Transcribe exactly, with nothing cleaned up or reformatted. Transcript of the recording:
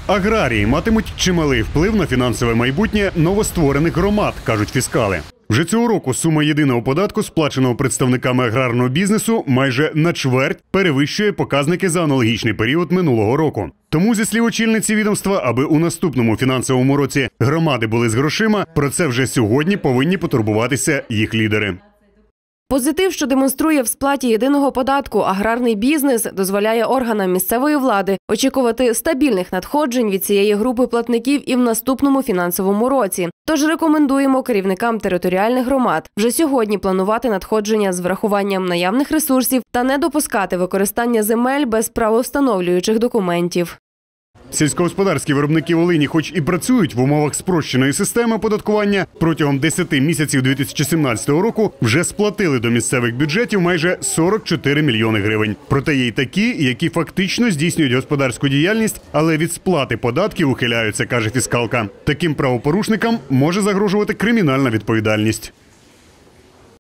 Аграрії матимуть чималий вплив на фінансове майбутнє новостворених громад, кажуть фіскали. Вже цього року сума єдиного податку, сплаченого представниками аграрного бізнесу, майже на чверть перевищує показники за аналогічний період минулого року. Тому, зі слів очільниці відомства, аби у наступному фінансовому році громади були з грошима, про це вже сьогодні повинні потурбуватися їх лідери. Позитив, що демонструє в сплаті єдиного податку аграрний бізнес, дозволяє органам місцевої влади очікувати стабільних надходжень від цієї групи платників і в наступному фінансовому році. Тож рекомендуємо керівникам територіальних громад вже сьогодні планувати надходження з врахуванням наявних ресурсів та не допускати використання земель без правовстановлюючих документів. Сільськогосподарські виробники Волині хоч і працюють в умовах спрощеної системи оподаткування, протягом десяти місяців дві тисячі сімнадцятого року вже сплатили до місцевих бюджетів майже сорок чотири мільйони гривень. Проте є й такі, які фактично здійснюють господарську діяльність, але від сплати податків ухиляються, каже фіскалка. Таким правопорушникам може загрожувати кримінальна відповідальність.